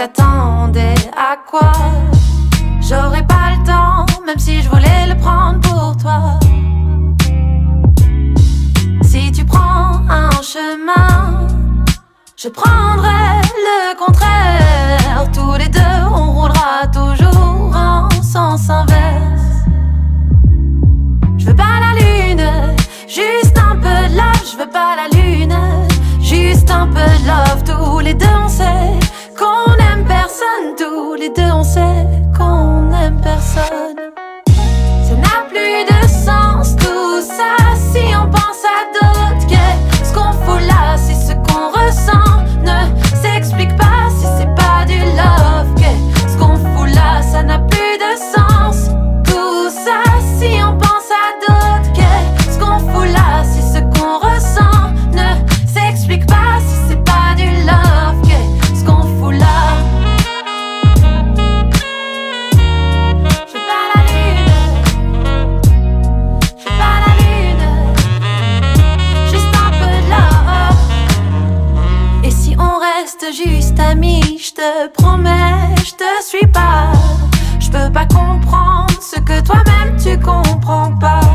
t'attendais à quoi? J'aurais pas le temps, même si je voulais le prendre pour toi. Si tu prends un chemin, je prendrai le contraire. Tous les deux, on roulera toujours en sens inverse. Je veux pas la lune, juste un peu de love. Je veux pas la lune, juste un peu de love. Tous les deux, on sait qu'on aime personne. Tous les deux, on sait qu'on aime personne. Ça n'a plus de sens tout ça si on pense à d'autres. Qu'est-ce qu'on fout là si ce qu'on ressent ne s'explique pas, si c'est pas du love? Qu'est-ce qu'on fout là, ça n'a plus de sens tout ça si on pense à d'autres. Qu'est-ce qu'on fout là si ce qu'on ressent ne s'explique pas, si c'est pas du love? Qu'est-ce qu'on fout là? Je veux pas la lune, je veux pas la lune, juste un peu de love. Et si on reste juste amis, je te promets, je te suis pas. Je peux pas comprendre ce que toi-même tu comprends pas.